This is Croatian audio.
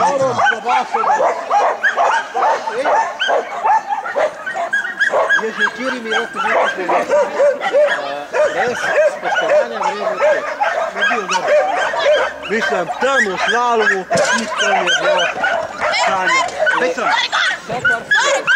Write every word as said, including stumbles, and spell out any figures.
Jeśli kiri mi loptu vypočne res, spoštovanje vrednosti, ne bil dobro. Mislim, tam u slalomu, isto mi je bilo stanje. Već sam.